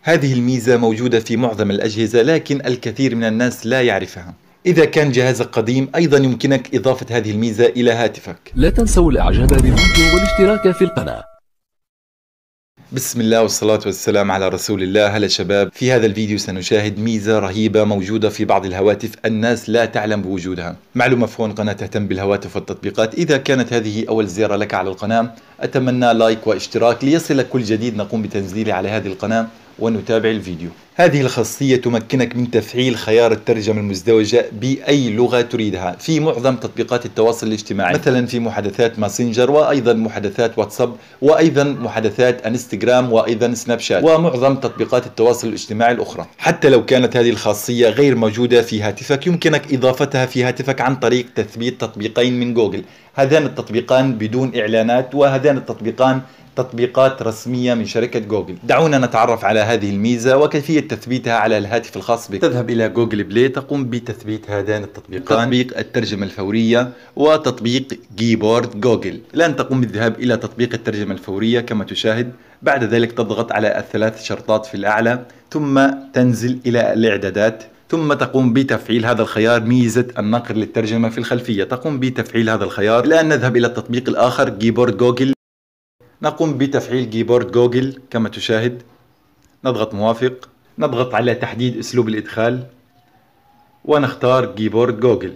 هذه الميزة موجودة في معظم الأجهزة، لكن الكثير من الناس لا يعرفها. إذا كان جهازك قديم أيضا يمكنك إضافة هذه الميزة إلى هاتفك. لا تنسوا الإعجاب بالفيديو والاشتراك في القناة. بسم الله والصلاة والسلام على رسول الله. هلا شباب، في هذا الفيديو سنشاهد ميزة رهيبة موجودة في بعض الهواتف الناس لا تعلم بوجودها. معلومة فون قناة تهتم بالهواتف والتطبيقات. إذا كانت هذه أول زيارة لك على القناة أتمنى لايك واشتراك ليصلك كل جديد نقوم بتنزيله على هذه القناة، ونتابع الفيديو. هذه الخاصية تمكنك من تفعيل خيار الترجمة المزدوجة بأي لغة تريدها في معظم تطبيقات التواصل الاجتماعي، مثلا في محادثات ماسنجر، وأيضا محادثات واتساب، وأيضا محادثات انستغرام، وأيضا سناب شات، ومعظم تطبيقات التواصل الاجتماعي الأخرى. حتى لو كانت هذه الخاصية غير موجودة في هاتفك يمكنك إضافتها في هاتفك عن طريق تثبيت تطبيقين من جوجل. هذان التطبيقان بدون إعلانات، وهذان التطبيقان تطبيقات رسمية من شركة جوجل. دعونا نتعرف على هذه الميزة وكيفية تثبيتها على الهاتف الخاص بك. تذهب إلى جوجل بلاي، تقوم بتثبيت هذان التطبيقان، تطبيق الترجمة الفورية وتطبيق كيبورد جوجل. الآن تقوم بالذهاب إلى تطبيق الترجمة الفورية كما تشاهد. بعد ذلك تضغط على الثلاث شرطات في الأعلى، ثم تنزل إلى الإعدادات، ثم تقوم بتفعيل هذا الخيار ميزة النقر للترجمة في الخلفية. تقوم بتفعيل هذا الخيار. الآن نذهب إلى التطبيق الآخر كيبورد جوجل. نقوم بتفعيل كيبورد جوجل كما تشاهد. نضغط موافق، نضغط على تحديد أسلوب الإدخال ونختار كيبورد جوجل.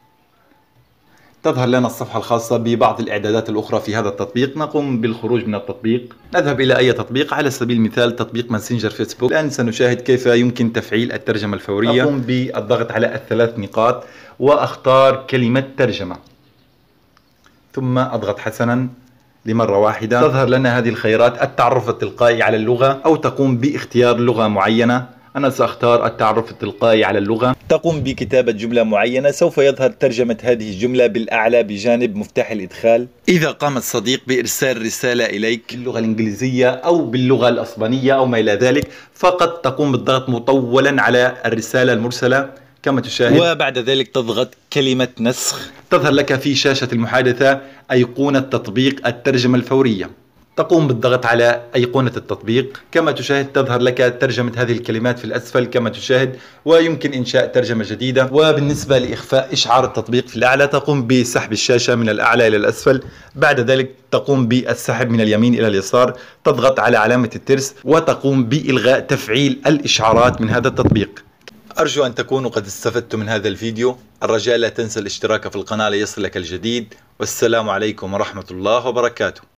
تظهر لنا الصفحة الخاصة ببعض الإعدادات الأخرى في هذا التطبيق. نقوم بالخروج من التطبيق، نذهب إلى أي تطبيق، على سبيل المثال تطبيق ماسنجر فيسبوك. الآن سنشاهد كيف يمكن تفعيل الترجمة الفورية. أقوم بالضغط على الثلاث نقاط وأختار كلمة ترجمة، ثم أضغط حسنا لمرة واحدة. تظهر لنا هذه الخيارات: التعرف التلقائي على اللغة، أو تقوم باختيار لغة معينة. أنا سأختار التعرف التلقائي على اللغة. تقوم بكتابة جملة معينة، سوف يظهر ترجمة هذه الجملة بالأعلى بجانب مفتاح الإدخال. إذا قام الصديق بإرسال رسالة إليك باللغة الإنجليزية أو باللغة الأسبانية أو ما إلى ذلك، فقط تقوم بالضغط مطولا على الرسالة المرسلة كما تشاهد، وبعد ذلك تضغط كلمة نسخ. تظهر لك في شاشة المحادثة أيقونة تطبيق الترجمة الفورية. تقوم بالضغط على أيقونة التطبيق كما تشاهد. تظهر لك ترجمة هذه الكلمات في الأسفل كما تشاهد، ويمكن إنشاء ترجمة جديدة. وبالنسبة لإخفاء إشعار التطبيق في الأعلى، تقوم بسحب الشاشة من الأعلى إلى الأسفل. بعد ذلك تقوم بالسحب من اليمين إلى اليسار، تضغط على علامة الترس وتقوم بإلغاء تفعيل الإشعارات من هذا التطبيق. أرجو أن تكونوا قد استفدتم من هذا الفيديو. الرجاء لا تنسى الاشتراك في القناة ليصلك الجديد، والسلام عليكم ورحمة الله وبركاته.